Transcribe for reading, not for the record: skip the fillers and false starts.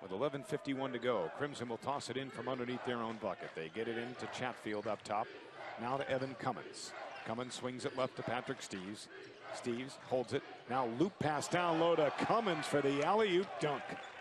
with 11:51 to go. Crimson will toss it in from underneath their own bucket. They get it into Chatfield up top. Now to Evan Cummins. Cummins swings it left to Patrick Steeves. Steeves holds it. Now loop pass down low to Cummins for the alley-oop dunk.